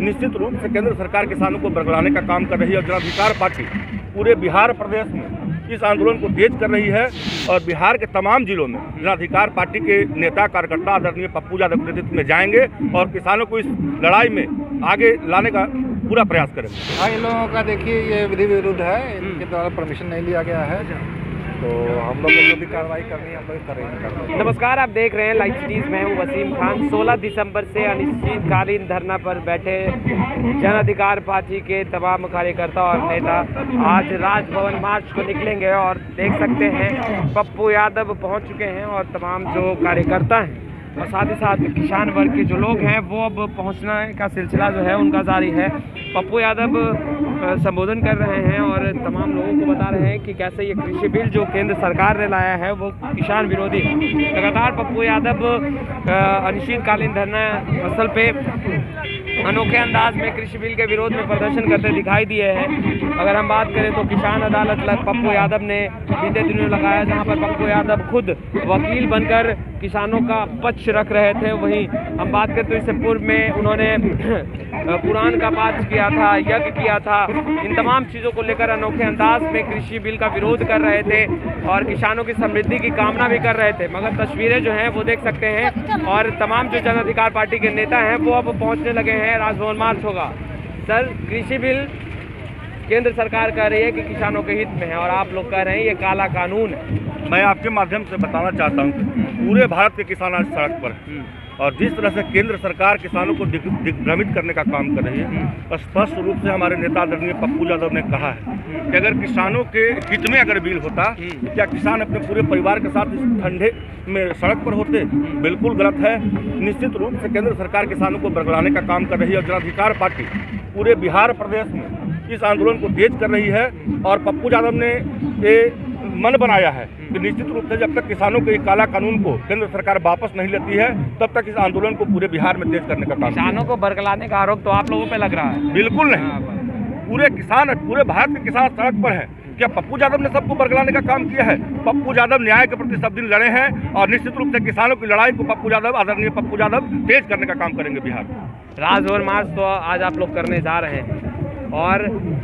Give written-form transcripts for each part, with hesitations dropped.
निश्चित रूप से केंद्र सरकार किसानों को बरगलाने का काम कर रही है और जन अधिकार पार्टी पूरे बिहार प्रदेश में इस आंदोलन को तेज कर रही है और बिहार के तमाम जिलों में जन अधिकार पार्टी के नेता कार्यकर्ता आदरणीय पप्पू यादव के नेतृत्व में जाएंगे और किसानों को इस लड़ाई में आगे लाने का पूरा प्रयास करेंगे। हाँ, इन लोगों का देखिए ये विधि विरुद्ध है, इनके द्वारा परमिशन नहीं लिया गया है, तो हम लोग को जो भी कार्रवाई करनी है हम लोग करेंगे। नमस्कार, आप देख रहे हैं लाइव सिटीज में हूँ वसीम खान। 16 दिसंबर से अनिश्चितकालीन धरना पर बैठे जन अधिकार पार्टी के तमाम कार्यकर्ता और नेता आज राजभवन मार्च को निकलेंगे और देख सकते हैं पप्पू यादव पहुंच चुके हैं और तमाम जो कार्यकर्ता हैं और साथ ही साथ किसान वर्ग के जो लोग हैं वो अब पहुंचने का सिलसिला जो है उनका जारी है। पप्पू यादव संबोधन कर रहे हैं और तमाम लोगों को बता रहे हैं कि कैसे ये कृषि बिल जो केंद्र सरकार ने लाया है वो किसान विरोधी है। लगातार पप्पू यादव अनिश्चितकालीन धरना स्थल पे अनोखे अंदाज में कृषि बिल के विरोध में प्रदर्शन करते दिखाई दिए हैं। अगर हम बात करें तो किसान अदालत पप्पू यादव ने बीते दिनों लगाया, जहां पर पप्पू यादव खुद वकील बनकर किसानों का पक्ष रख रहे थे। वहीं हम बात करें तो इससे पूर्व में उन्होंने कुरान का पाठ किया था, यज्ञ किया था। इन तमाम चीज़ों को लेकर अनोखे अंदाज में कृषि बिल का विरोध कर रहे थे और किसानों की समृद्धि की कामना भी कर रहे थे। मगर तस्वीरें जो हैं वो देख सकते हैं और तमाम जो जन अधिकार पार्टी के नेता हैं वो अब पहुंचने लगे हैं। राजभवन मार्च होगा। सर, कृषि बिल केंद्र सरकार कह रही है कि किसानों के हित में है और आप लोग कह रहे हैं ये काला कानून है। मैं आपके माध्यम से बताना चाहता हूँ कि पूरे भारत के किसान आज सड़क पर हैं और जिस तरह से केंद्र सरकार किसानों को दिग्भ्रमित करने का काम कर रही है, स्पष्ट रूप से हमारे नेता आदरणीय पप्पू यादव ने कहा है कि अगर किसानों के हित में अगर बिल होता क्या किसान अपने पूरे परिवार के साथ इस ठंडे में सड़क पर होते? बिल्कुल गलत है। निश्चित रूप से केंद्र सरकार किसानों को बरगलाने का काम कर रही है और जन अधिकार पार्टी पूरे बिहार प्रदेश में इस आंदोलन को तेज कर रही है और पप्पू यादव ने ये मन बनाया है कि निश्चित रूप से जब तक किसानों के काला कानून को केंद्र सरकार वापस नहीं लेती है तब तक इस आंदोलन को पूरे बिहार में तेज करने का काम। किसानों को बरगलाने का आरोप तो आप लोगों पे लग रहा है। बिल्कुल नहीं, पूरे किसान पूरे भारत के किसान सड़क पर है। क्या पप्पू यादव ने सबको बरगलाने का काम किया है? पप्पू यादव न्याय के प्रति सब दिन लड़े हैं और निश्चित रूप से किसानों की लड़ाई को पप्पू यादव आदरणीय पप्पू यादव तेज करने का काम करेंगे बिहार में। राजभवन मार्च तो आज आप लोग करने जा रहे हैं और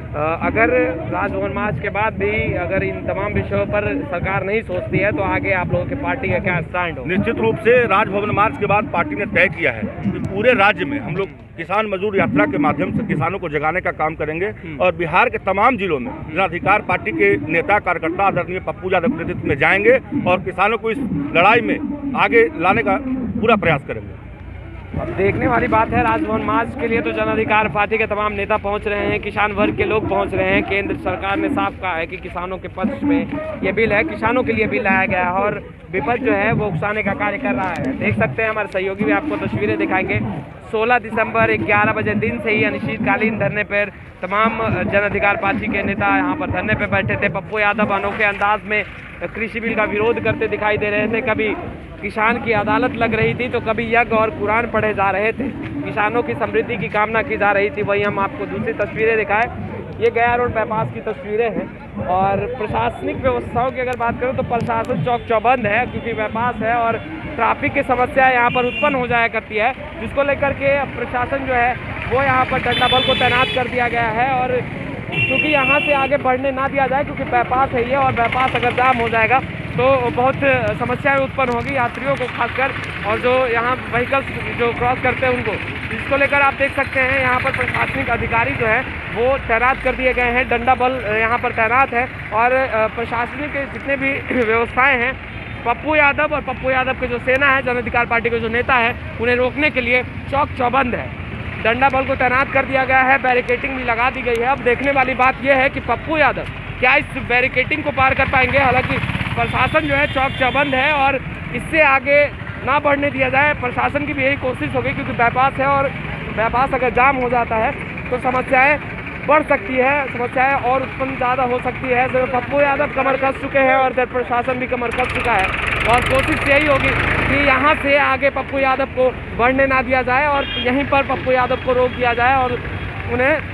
अगर राजभवन मार्च के बाद भी अगर इन तमाम विषयों पर सरकार नहीं सोचती है तो आगे आप लोगों की पार्टी का क्या स्टैंड होगा? निश्चित रूप से राजभवन मार्च के बाद पार्टी ने तय किया है कि पूरे राज्य में हम लोग किसान मजदूर यात्रा के माध्यम से किसानों को जगाने का काम करेंगे और बिहार के तमाम जिलों में जन अधिकार पार्टी के नेता कार्यकर्ता आदरणीय पप्पू यादव के नेतृत्व में जाएंगे और किसानों को इस लड़ाई में आगे लाने का पूरा प्रयास करेंगे। अब देखने वाली बात है, राजभवन मार्च के लिए तो जन अधिकार पार्टी के तमाम नेता पहुंच रहे हैं, किसान वर्ग के लोग पहुंच रहे हैं। केंद्र सरकार ने साफ कहा है कि किसानों के पक्ष में ये बिल है, किसानों के लिए बिल लाया गया है और विपक्ष जो है वो उकसाने का कार्य कर रहा है। देख सकते हैं, हमारे सहयोगी भी आपको तस्वीरें दिखाएंगे। 16 दिसंबर 11 बजे दिन से ही अनिश्चितकालीन धरने पर तमाम जन अधिकार पार्टी के नेता यहाँ पर धरने पर बैठे थे। पप्पू यादव अनोखे अंदाज में कृषि बिल का विरोध करते दिखाई दे रहे थे। कभी किसान की अदालत लग रही थी तो कभी यज्ञ और कुरान पढ़े जा रहे थे, किसानों की समृद्धि की कामना की जा रही थी। वहीं हम आपको दूसरी तस्वीरें दिखाएं, ये गया रोड बाईपास की तस्वीरें हैं और प्रशासनिक व्यवस्थाओं की अगर बात करें तो प्रशासन चौक चौबंद है क्योंकि बाईपास है और ट्रैफिक की समस्या यहाँ पर उत्पन्न हो जाया करती है, जिसको लेकर के प्रशासन जो है वो यहाँ पर डंडा बल को तैनात कर दिया गया है और क्योंकि यहाँ से आगे बढ़ने ना दिया जाए क्योंकि बाईपास है ये और बाईपास अगर जाम हो जाएगा तो बहुत समस्याएं उत्पन्न होगी यात्रियों को खासकर और जो यहाँ व्हीकल्स जो क्रॉस करते हैं उनको। इसको लेकर आप देख सकते हैं यहाँ पर प्रशासनिक अधिकारी जो है वो तैनात कर दिए गए हैं, डंडा बल यहाँ पर तैनात है और प्रशासनिक के जितने भी व्यवस्थाएँ हैं पप्पू यादव और पप्पू यादव के जो सेना है, जन अधिकार पार्टी के जो नेता है, उन्हें रोकने के लिए चौक चौबंद है, डंडा बल को तैनात कर दिया गया है, बैरिकेटिंग भी लगा दी गई है। अब देखने वाली बात यह है कि पप्पू यादव क्या इस बैरिकेटिंग को पार कर पाएंगे। हालांकि प्रशासन जो है चौक चौबंद है और इससे आगे ना बढ़ने दिया जाए, प्रशासन की भी यही कोशिश होगी क्योंकि बाईपास है और बाईपास अगर जाम हो जाता है तो समस्याएं बढ़ सकती है, समस्याएं और उत्पन्न ज़्यादा हो सकती है। तो पप्पू यादव कमर कस चुके हैं और इधर प्रशासन भी कमर कस चुका है और कोशिश यही होगी कि यहाँ से आगे पप्पू यादव को बढ़ने ना दिया जाए और यहीं पर पप्पू यादव को रोक दिया जाए और उन्हें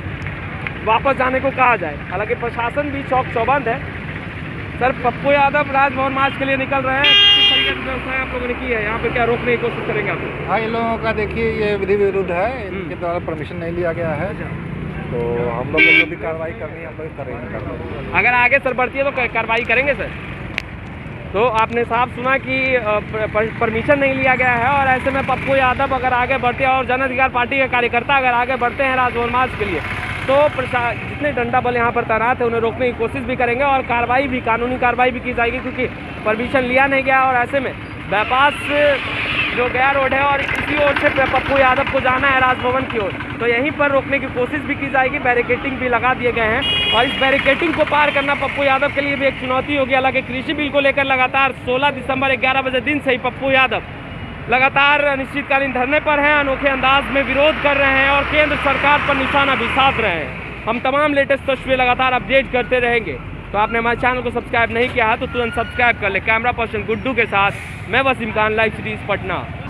वापस जाने को कहा जाए। हालांकि प्रशासन भी चौक चौबंद है। सर, पप्पू यादव राजभवन मार्च के लिए निकल रहे हैं, किस तरीके से व्यवस्थाएं आप लोगों ने की है यहाँ पे, क्या रोकने की कोशिश करेंगे आप लोग? हाँ, इन लोगों का देखिए ये विधि विरुद्ध है, इनके द्वारा परमिशन नहीं लिया गया है, तो हम लोग को जो भी कार्रवाई करनी है हम लोग करेंगे। अगर आगे सर बढ़ती है तो कार्रवाई करेंगे सर? तो आपने साफ सुना कि परमिशन नहीं लिया गया है और ऐसे में पप्पू यादव अगर आगे बढ़ते हैं और जन अधिकार पार्टी के कार्यकर्ता अगर आगे बढ़ते हैं राजभवन मार्च के लिए, तो जितने डंडा बल यहाँ पर तैनात है उन्हें रोकने की कोशिश भी करेंगे और कार्रवाई भी, कानूनी कार्रवाई भी की जाएगी, क्योंकि परमिशन लिया नहीं गया और ऐसे में बाईपास जो गया रोड है और इसी ओर से पप्पू यादव को जाना है राजभवन की ओर, तो यहीं पर रोकने की कोशिश भी की जाएगी। बैरिकेटिंग भी लगा दिए गए हैं और इस बैरिकेटिंग को पार करना पप्पू यादव के लिए भी एक चुनौती होगी। हालांकि कृषि बिल को लेकर लगातार 16 दिसंबर 11 बजे दिन से ही पप्पू यादव लगातार अनिश्चितकालीन धरने पर हैं, अनोखे अंदाज में विरोध कर रहे हैं और केंद्र सरकार पर निशाना भी साध रहे हैं। हम तमाम लेटेस्ट तस्वीरें लगातार अपडेट करते रहेंगे, तो आपने हमारे चैनल को सब्सक्राइब नहीं किया है तो तुरंत सब्सक्राइब कर ले। कैमरा पर्सन गुड्डू के साथ मैं वसीम खान, लाइव सीरीज पटना।